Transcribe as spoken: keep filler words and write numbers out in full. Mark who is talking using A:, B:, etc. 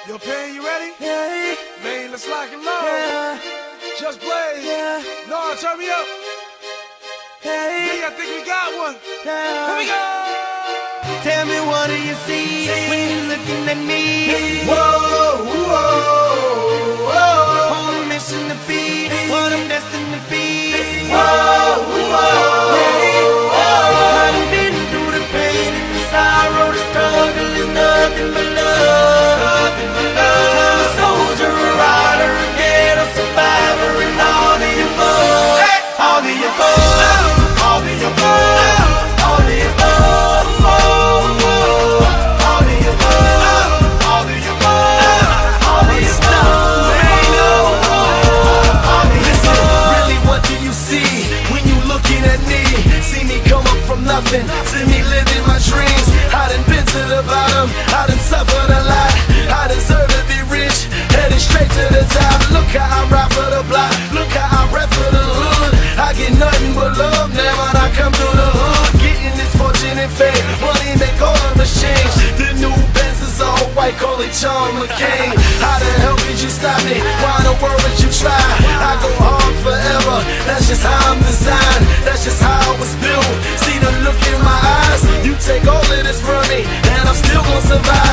A: Yo, Pain, you ready?
B: Yeah.
A: Man, let's lock and load.
B: Yeah.
A: Just Blaze.
B: Yeah.
A: No, turn me up.
B: Hey.
A: Yeah, I think we got one.
B: Yeah.
A: Here we go.
B: Tell me, what do you see when you're looking at me?
A: Whoa, whoa, whoa.
B: On a mission to be what I'm destined to be.
A: Whoa, whoa,
B: Hey.
A: whoa.
B: I done been through the pain and the sorrow, the struggle is nothing but love.
A: Nothing but love.
B: I'm a soldier, a rider, a ghetto survivor, and all the above.
A: Hey.
B: All the above.
A: All the above.
B: All the above.
A: All the above. All the above.
B: All the above. Listen, really, what do you see when you looking at me? See me come up from nothing, see me living my dreams. I done been to the bottom, I done suffered a lot. I deserve to be rich, headed straight to the top. Look how I ride for the block, look how I rap for the hood. I get nothing but love now when I come through the hood. Getting this fortune and fame, money make all of us change. The new Benz is all white, call it John McCain. How the hell could you stop me? Why in the world would you try? I go hard forever, that's just how I'm designed. That's just how I was built. See the look in my eyes, you take all of this from me, and I'm still gonna survive.